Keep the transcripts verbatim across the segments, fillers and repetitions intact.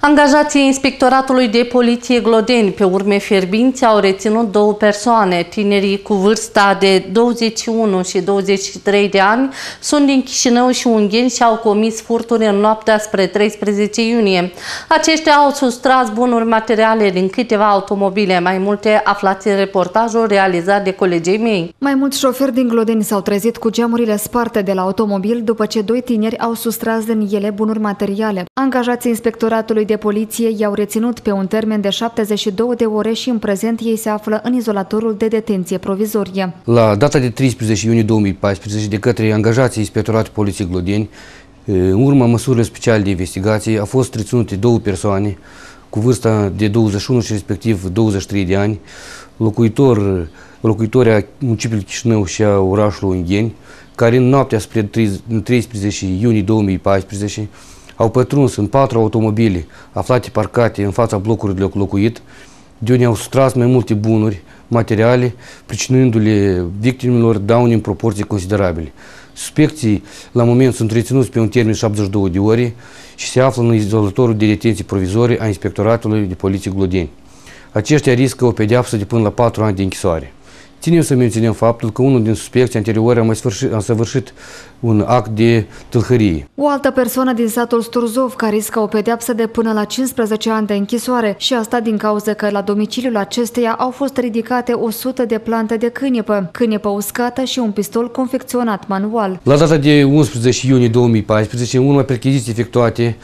Angajații Inspectoratului de Poliție Glodeni, pe urme fierbinți, au reținut două persoane. Tinerii cu vârsta de douăzeci și unu și douăzeci și trei de ani sunt din Chișinău și Ungheni și au comis furturi în noaptea spre treisprezece iunie. Aceștia au sustras bunuri materiale din câteva automobile. Mai multe aflați în reportajul realizat de colegii mei. Mai mulți șoferi din Glodeni s-au trezit cu geamurile sparte de la automobil după ce doi tineri au sustras din ele bunuri materiale. Angajații Inspectoratului de Poliție i-au reținut pe un termen de șaptezeci și două de ore și în prezent ei se află în izolatorul de detenție provizorie. La data de treisprezece iunie două mii paisprezece, de către angajații Inspectoratului Poliției Glodeni, în urma măsurilor speciale de investigație, au fost reținute două persoane cu vârsta de douăzeci și unu și respectiv douăzeci și trei de ani, locuitor, locuitori a municipiului Chișinău și a orașului Ungheni, care în noaptea spre treisprezece iunie două mii paisprezece au pătruns în patru automobile aflate parcate în fața blocurilor de locuit, de unde au sustras mai multe bunuri materiale, pricinându-le victimelor daune în proporții considerabile. Suspecții la moment sunt reținuți pe un termen de șaptezeci și două de ore și se află în izolatorul de detenție provizorie a Inspectoratului de Poliție Glodeni. Aceștia riscă o pedeapsă de până la patru ani de închisoare. Ținem să menținem faptul că unul din suspecții anteriori a mai sfârșit, a săvârșit un act de tâlhărie. O altă persoană din satul Sturzov care riscă o pedeapsă de până la cincisprezece ani de închisoare și asta din cauza că la domiciliul acesteia au fost ridicate o sută de plante de câinepă, câinepă uscată și un pistol confecționat manual. La data de unsprezece iunie două mii paisprezece, în urma percheziții efectuate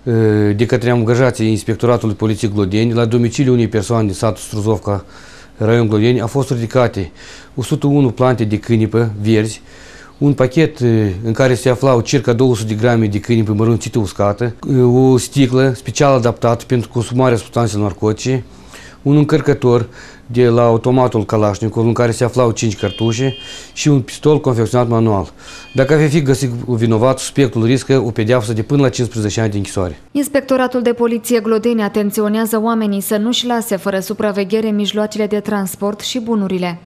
de către angajații Inspectoratului Poliției Glodeni la domiciliul unei persoane din satul Sturzovca, raion Glodeni, au fost ridicate o sută unu plante de câinepă verzi, un pachet în care se aflau circa două sute de grame de câinepă mărunțită uscată, o sticlă special adaptată pentru consumarea substanțelor narcotice, un încărcător de la automatul Kalashnikov în care se aflau cinci cartușe și un pistol confecționat manual. Dacă va fi găsit vinovat, suspectul riscă o pedeapsă de până la cincisprezece ani de închisoare. Inspectoratul de Poliție Glodeni atenționează oamenii să nu-și lase fără supraveghere mijloacele de transport și bunurile.